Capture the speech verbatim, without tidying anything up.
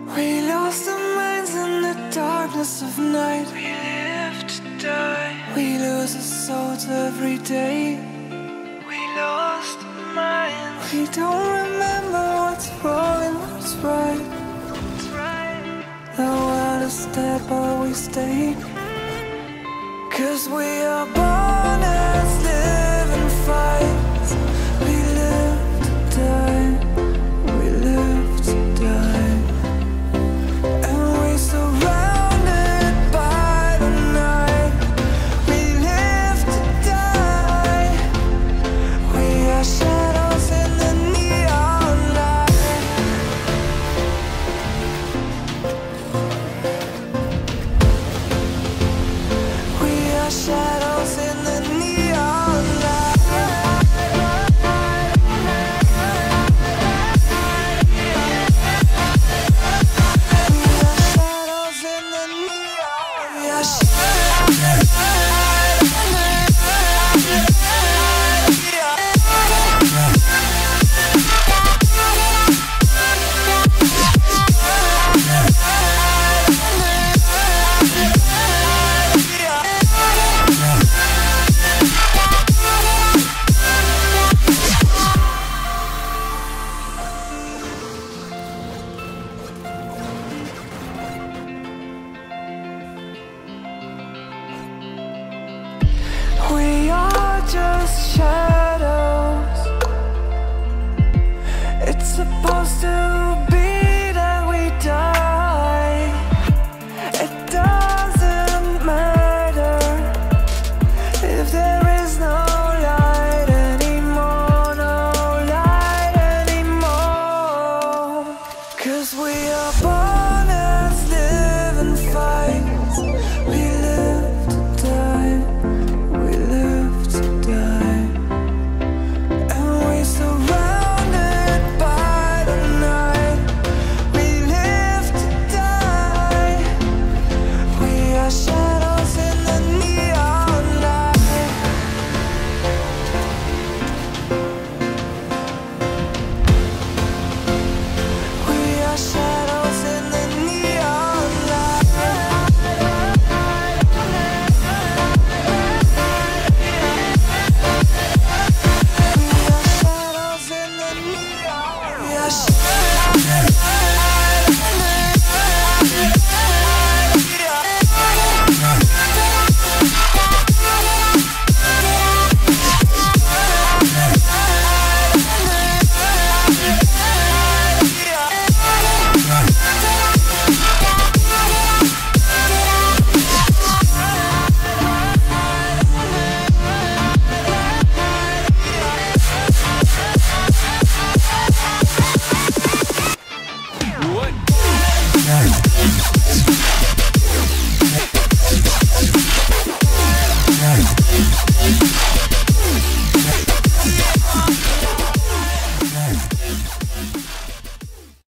We lost our minds in the darkness of night. We live to die. We lose our souls every day. We lost our minds. We don't remember what's wrong and what's right. What's right. The world is dead but we stay. Cause we are born as living fights. We live to die. We live to die. And we surrounded by the night. We live to die. We are shadows in the neon light. We are shadows in the neon light. We are shadows in the neon. We are We are just shadows. It's supposed to be that we die. It doesn't matter if there is no light anymore, no light anymore. Cause we are born as living fights. We